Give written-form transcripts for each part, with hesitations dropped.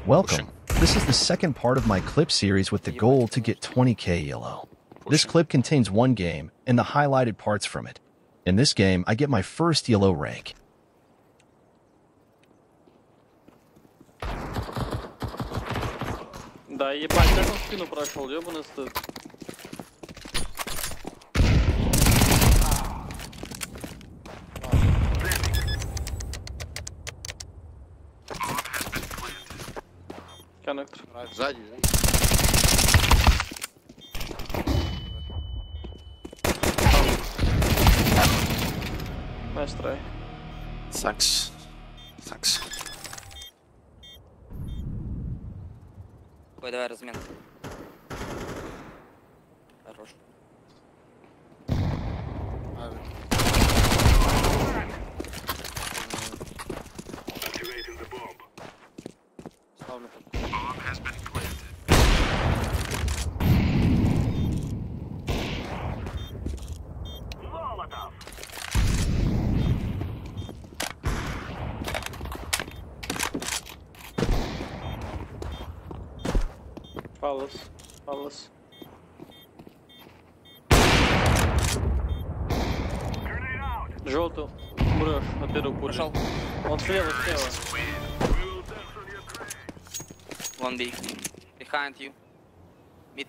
Welcome. This is the second part of my clip series with the goal to get 20k yellow. This clip contains one game and the highlighted parts from it. In this game, I get my first yellow rank. Да, ебать, как он в спину прошел, ёбаный стыд. Коннектор. Сзади. Nice try. Thanks. Ой, давай размен. Хорош. Ставлю. Палас. Желтый. Брешь на первую пулю. Пошел. Он слева. One B. Behind you. Mid.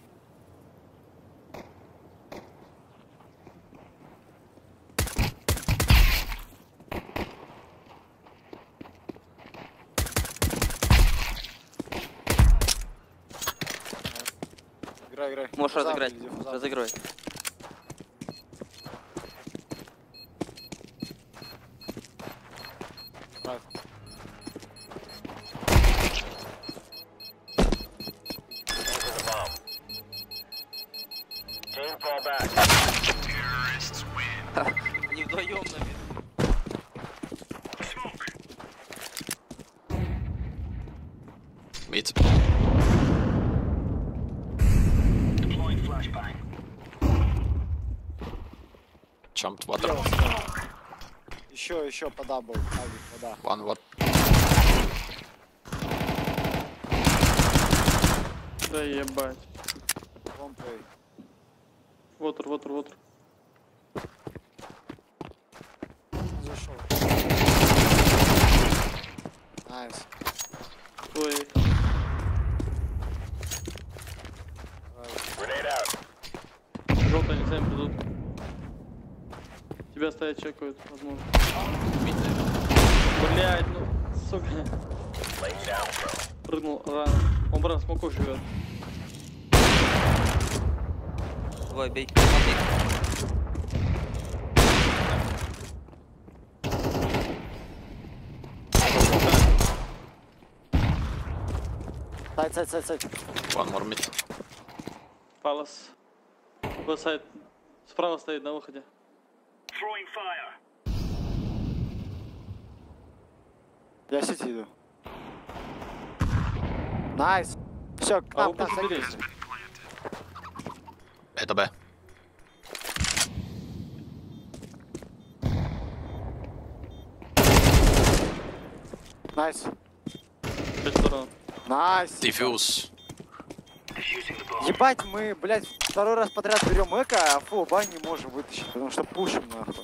Играй. Можешь разыграть. Разыграй. Не вдвоем на мид. Мид. Jumped water. Еще по дабл. Вода. One what? Да ебать. Ломплей. Вотер. Зашел. Найс. Твой. Желтые они сами придут. Тебя стоять чекают, возможно. Блять, ну, сука. Прыгнул рано. Он брат смоку живет. Давай, бей. Сайд. One more mid. Палас. Сайд. Справа стоит на выходе. Я сети иду. Найс. Все, к нам, вы посмотрите. Это Б. Найс. Пять сторон. Найс. Диффьюз. Ебать, мы, блядь, второй раз подряд берем эко, а фу, бань не можем вытащить, потому что пушим нахуй.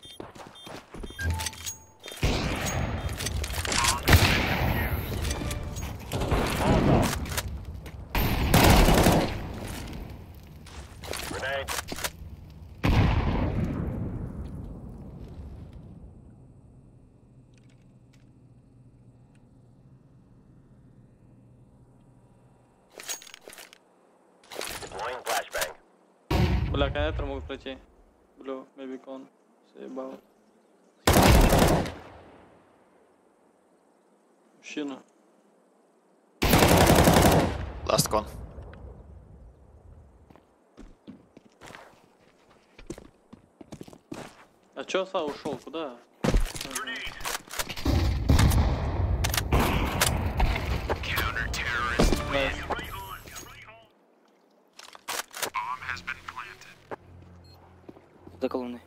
Бля, коннектор могут пройти. Блю, maybe con. Съебал. Мужчина. Last con. А чё Са ушел? Куда? Найс. За колонной.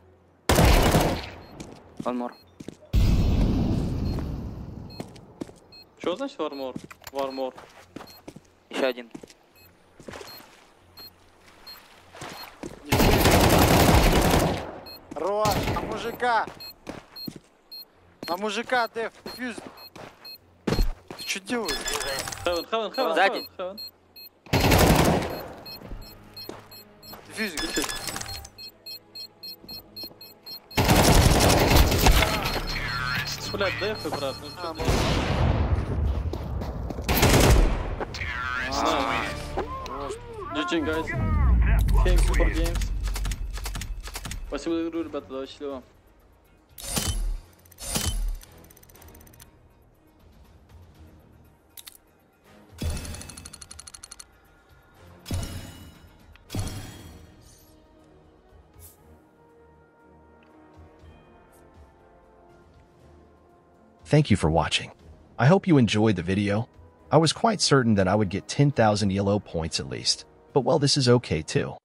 One more. Что значит армор? One more. Еще один. Руаш, на мужика! На мужика, Дев, дефьюз! Ты что делаешь? Heaven. Сзади. Heaven. Дефьюзик. Блядь, дефы, брат. Ну что ты? GG, guys. Thanks for games. Спасибо за игру, ребята, давай счастливо. Thank you for watching. I hope you enjoyed the video. I was quite certain that I would get 10,000 yellow points at least, but well, this is okay too.